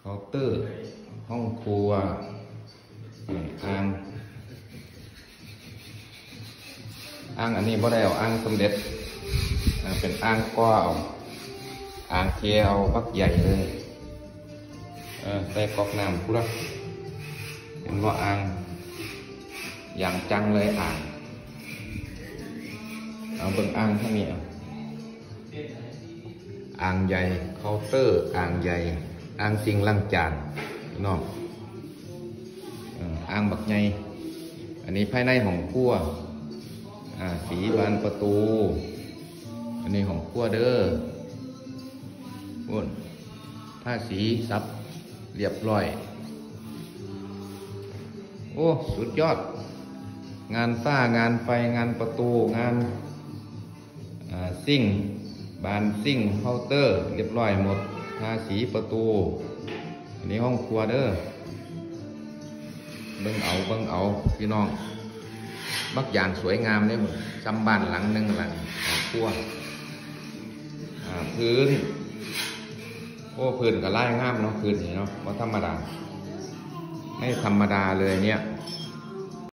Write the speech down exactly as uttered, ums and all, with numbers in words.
เคาน์เตอร์ห้องครัวอ่างอ่างอันนี้บ่ได้เอาอ่างสำเร็จเป็นอ่างก้อเอาอ่างเทเอาบักใหญ่เลยใส่ก๊อกน้ำพุละเห็นว่าอ่างอย่างจังเลยอ่างเอาเบิ่งอ่างเท่านี้อ่างใหญ่เคาน์เตอร์อ่างใหญ่อ่างซิงล้างจานเนาะอ่างบักใหญ่อันนี้ภายในห้องครัวสีบานประตูอันนี้ห้องครัวเด้อพุ่นผ้าสีซับเรียบร้อยโอ้สุดยอดงานฝ้างานไฟงานประตูงานซิ่งบานซิ่งเคาน์เตอร์เรียบร้อยหมดทาสีประตูอันนี้ห้องครัวเด้อเบิ่งเอาเบิ่งเอาพี่น้องบักอย่างสวยงามเลยจำบ้านหลังหนึ่งหลังครัวพื้นโอ้พื้นก็ไล่งามเนาะพื้นนี่เนาะว่าธรรมดาไม่ธรรมดาเลยเนี่ย